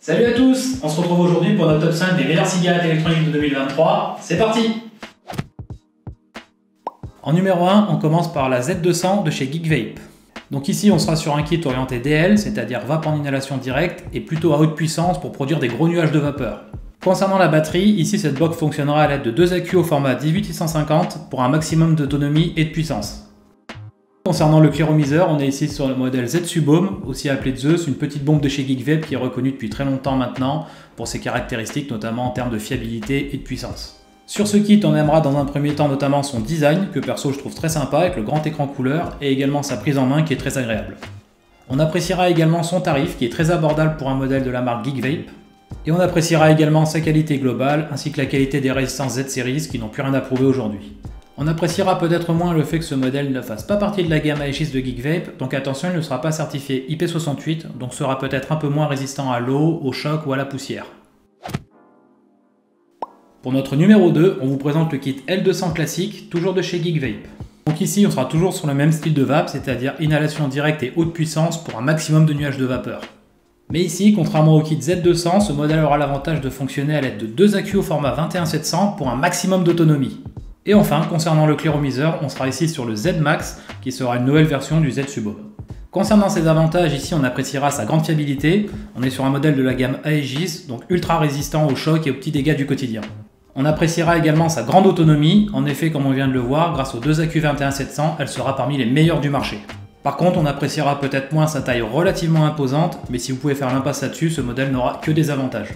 Salut à tous, on se retrouve aujourd'hui pour notre top 5 des meilleures cigarettes électroniques de 2023. C'est parti! En numéro 1, on commence par la Z200 de chez Geek Vape. Donc ici, on sera sur un kit orienté DL, c'est-à-dire vape en inhalation directe et plutôt à haute puissance pour produire des gros nuages de vapeur. Concernant la batterie, ici cette box fonctionnera à l'aide de deux accus au format 18650 pour un maximum d'autonomie et de puissance. Concernant le cléromiseur, on est ici sur le modèle Z Subome, aussi appelé Zeus, une petite bombe de chez Geek Vape qui est reconnue depuis très longtemps maintenant pour ses caractéristiques, notamment en termes de fiabilité et de puissance. Sur ce kit, on aimera dans un premier temps notamment son design, que perso je trouve très sympa avec le grand écran couleur, et également sa prise en main qui est très agréable. On appréciera également son tarif qui est très abordable pour un modèle de la marque Geek Vape, et on appréciera également sa qualité globale ainsi que la qualité des résistances Z-Series qui n'ont plus rien à prouver aujourd'hui. On appréciera peut-être moins le fait que ce modèle ne fasse pas partie de la gamme Aegis de Geek Vape, donc attention, il ne sera pas certifié IP68, donc sera peut-être un peu moins résistant à l'eau, au choc ou à la poussière. Pour notre numéro 2, on vous présente le kit L200 classique, toujours de chez Geek Vape. Donc ici, on sera toujours sur le même style de vape, c'est-à-dire inhalation directe et haute puissance pour un maximum de nuages de vapeur. Mais ici, contrairement au kit Z200, ce modèle aura l'avantage de fonctionner à l'aide de deux accus au format 21700 pour un maximum d'autonomie. Et enfin, concernant le cléromiseur, on sera ici sur le Z Max, qui sera une nouvelle version du Z Subome. Concernant ses avantages, ici on appréciera sa grande fiabilité. On est sur un modèle de la gamme Aegis, donc ultra résistant aux chocs et aux petits dégâts du quotidien. On appréciera également sa grande autonomie. En effet, comme on vient de le voir, grâce aux deux accus 21700, elle sera parmi les meilleures du marché. Par contre, on appréciera peut-être moins sa taille relativement imposante, mais si vous pouvez faire l'impasse là-dessus, ce modèle n'aura que des avantages.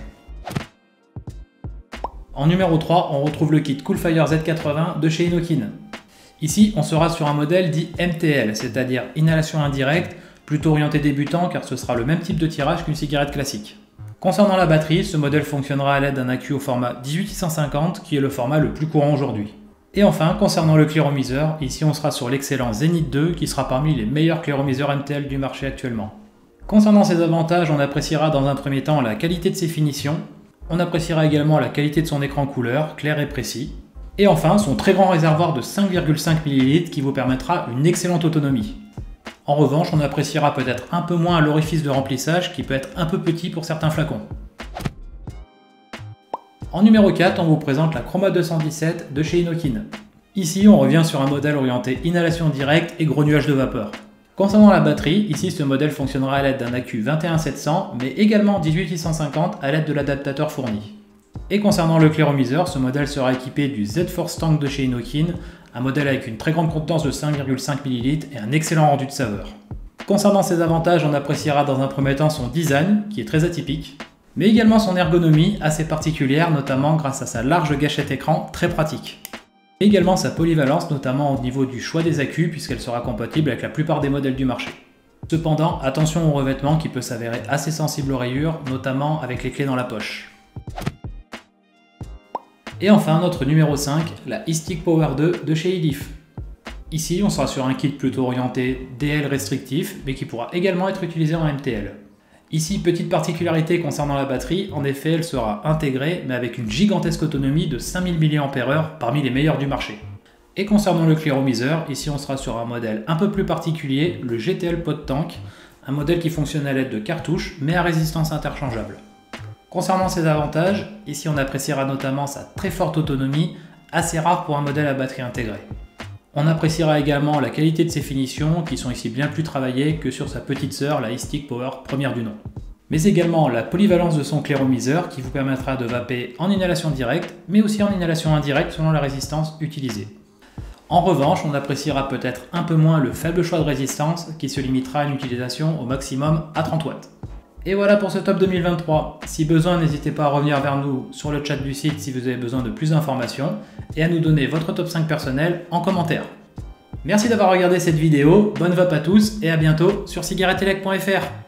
En numéro 3, on retrouve le kit Coolfire Z80 de chez Inokin. Ici, on sera sur un modèle dit MTL, c'est-à-dire inhalation indirecte, plutôt orienté débutant car ce sera le même type de tirage qu'une cigarette classique. Concernant la batterie, ce modèle fonctionnera à l'aide d'un accu au format 18650 qui est le format le plus courant aujourd'hui. Et enfin, concernant le cléromiseur, ici on sera sur l'excellent Zenith 2 qui sera parmi les meilleurs cléromiseurs MTL du marché actuellement. Concernant ses avantages, on appréciera dans un premier temps la qualité de ses finitions. On appréciera également la qualité de son écran couleur, clair et précis. Et enfin, son très grand réservoir de 5,5 ml qui vous permettra une excellente autonomie. En revanche, on appréciera peut-être un peu moins l'orifice de remplissage qui peut être un peu petit pour certains flacons. En numéro 4, on vous présente la Chroma 217 de chez Inokin. Ici, on revient sur un modèle orienté inhalation directe et gros nuages de vapeur. Concernant la batterie, ici ce modèle fonctionnera à l'aide d'un accu 21700 mais également 18650 à l'aide de l'adaptateur fourni. Et concernant le cléromiseur, ce modèle sera équipé du Z-Force Tank de chez Inokin, un modèle avec une très grande contenance de 5,5 ml et un excellent rendu de saveur. Concernant ses avantages, on appréciera dans un premier temps son design, qui est très atypique, mais également son ergonomie assez particulière, notamment grâce à sa large gâchette écran très pratique. Et également sa polyvalence, notamment au niveau du choix des accus, puisqu'elle sera compatible avec la plupart des modèles du marché. Cependant, attention au revêtement qui peut s'avérer assez sensible aux rayures, notamment avec les clés dans la poche. Et enfin, notre numéro 5, la e-Stick Power 2 de chez Elif. Ici, on sera sur un kit plutôt orienté DL restrictif, mais qui pourra également être utilisé en MTL. Ici, petite particularité concernant la batterie, en effet, elle sera intégrée, mais avec une gigantesque autonomie de 5000 mAh parmi les meilleurs du marché. Et concernant le cléromiseur, ici on sera sur un modèle un peu plus particulier, le GTL Pod Tank, un modèle qui fonctionne à l'aide de cartouches, mais à résistance interchangeable. Concernant ses avantages, ici on appréciera notamment sa très forte autonomie, assez rare pour un modèle à batterie intégrée. On appréciera également la qualité de ses finitions, qui sont ici bien plus travaillées que sur sa petite sœur, la e-Stick Power première du nom. Mais également la polyvalence de son cléromiseur, qui vous permettra de vaper en inhalation directe, mais aussi en inhalation indirecte selon la résistance utilisée. En revanche, on appréciera peut-être un peu moins le faible choix de résistance, qui se limitera à une utilisation au maximum à 30 watts. Et voilà pour ce top 2023. Si besoin, n'hésitez pas à revenir vers nous sur le chat du site si vous avez besoin de plus d'informations et à nous donner votre top 5 personnel en commentaire. Merci d'avoir regardé cette vidéo, bonne vape à tous et à bientôt sur cigarettelec.fr.